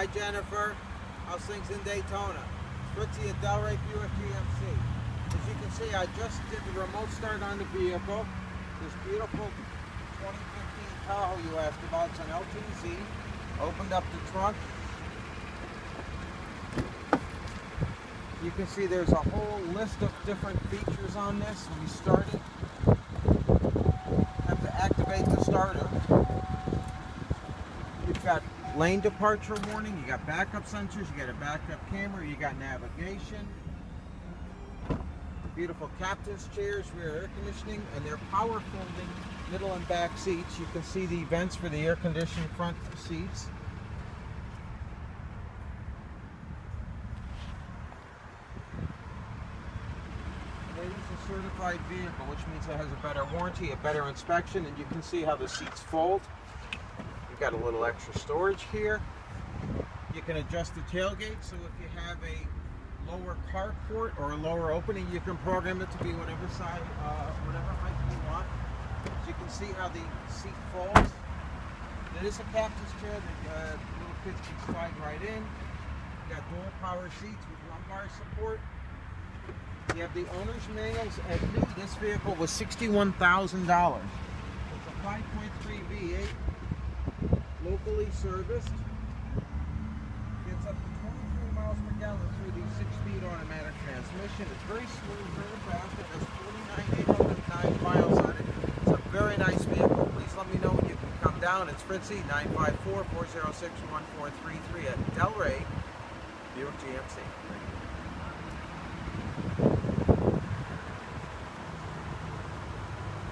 Hi Jennifer, how's things in Daytona? Fritzy at Delray Buick GMC. As you can see, I just did the remote start on the vehicle. This beautiful 2015 Tahoe you asked about, it's an LTZ. Opened up the trunk. You can see there's a whole list of different features on this. When you start it, you have to activate the starter. You've got lane departure warning, you got backup sensors, you got a backup camera, you got navigation. Beautiful captain's chairs, rear air conditioning, and they're power folding middle and back seats. You can see the vents for the air conditioning front seats. It is a certified vehicle, which means it has a better warranty, a better inspection, and you can see how the seats fold. You've got a little extra storage here. You can adjust the tailgate, so if you have a lower carport or a lower opening, you can program it to be whatever side, whatever height you want. As you can see how the seat folds. It is a captain's chair that little kids can slide right in. You got dual power seats with lumbar support. You have the owner's manuals. At new, this vehicle was $61,000. It's a 5.3 V8. Locally serviced. Gets up to 23 miles per gallon through the 6-speed automatic transmission. It's very smooth, very fast. It has 49,809 miles on it. It's a very nice vehicle. Please let me know when you can come down. It's Fritzy, 954-406-1433 at Delray Buick GMC.